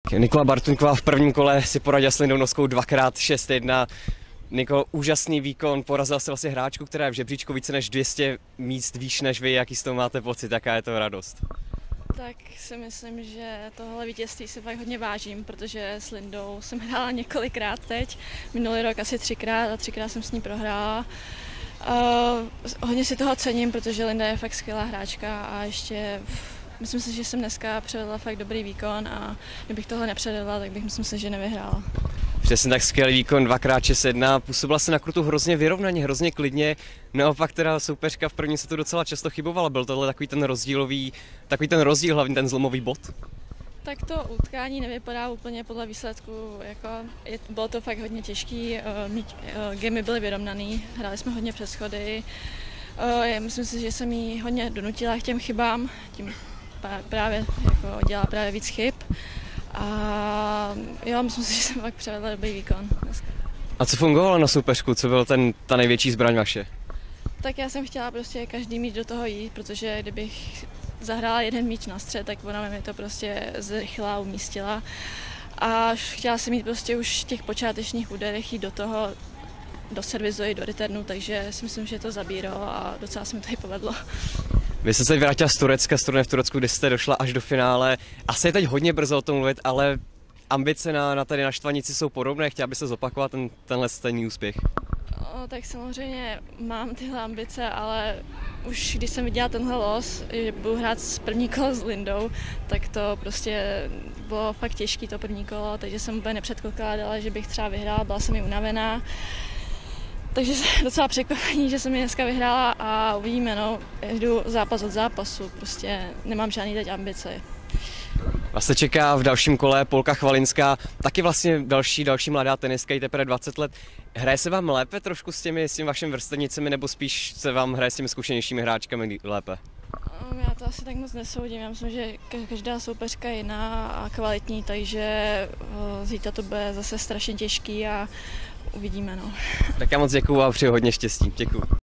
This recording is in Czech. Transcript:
Nikola Bartunková v prvním kole si poradila s Lindou Noskou 2x6-1. Niko, úžasný výkon, porazil se vlastně hráčku, která je v žebříčku více než 200 míst výš než vy. Jaký z toho máte pocit, jaká je to radost? Tak si myslím, že tohle vítězství si fakt hodně vážím, protože s Lindou jsem hrála několikrát teď. Minulý rok asi 3krát a 3krát jsem s ní prohrála. Hodně si toho cením, protože Linda je fakt skvělá hráčka a ještě myslím si, že jsem dneska předvedla fakt dobrý výkon a kdybych tohle nepředvedla, tak bych myslím si, že nevyhrála. Přesně tak, skvělý výkon, 2x6-1, působila se na kurtu hrozně vyrovnaně, hrozně klidně, naopak teda soupeřka v prvním setu docela často chybovala, byl tohle takový ten rozdíl, hlavně ten zlomový bod? Tak to utkání nevypadá úplně podle výsledku, bylo to fakt hodně těžký, gamy byly vyrovnaný, hráli jsme hodně přes schody, myslím si, že jsem jí hodně donutila k těm chybám, tím právě dělala právě víc chyb. A jo, myslím si, že jsem fakt převedla dobrý výkon dneska. A co fungovalo na soupeřku? Co byl ta největší zbraň vaše? Tak já jsem chtěla prostě každý míč do toho jít, protože kdybych zahrála jeden míč na střed, tak ona mi to prostě zrychlila, umístila. A chtěla jsem mít prostě už v těch počátečních úderech jít do toho, do servisu i do returnu, takže si myslím, že to zabíralo a docela se mi to i povedlo. Vy jste se vrátila z Turecka, z turnaje v Turecku, kdy jste došla až do finále. Asi je teď hodně brzo o tom mluvit, ale ambice tady na Štvanici jsou podobné. Chtěla byste zopakovat tenhle stejný úspěch? Tak samozřejmě mám tyhle ambice, ale už když jsem viděla tenhle los, že budu hrát s první kolo s Lindou, tak to prostě bylo fakt těžké to první kolo, takže jsem úplně nepředpokládala, že bych třeba vyhrála, byla jsem i unavená. Takže docela překvapení, že jsem ji dneska vyhrála a uvidíme, jdu zápas od zápasu, prostě nemám žádný teď ambice. Vás se čeká v dalším kole Polka Chvalinská, taky vlastně další mladá tenistka, jí teprve 20 let. Hraje se vám lépe trošku s těmi vašimi vrstevnicemi, nebo spíš se vám hraje s těmi zkušenějšími hráčkami lépe? Já to asi tak moc nesoudím, já myslím, že každá soupeřka je jiná a kvalitní, takže zítra to bude zase strašně těžký a uvidíme. Tak já moc děkuju a přeju hodně štěstí. Děkuju.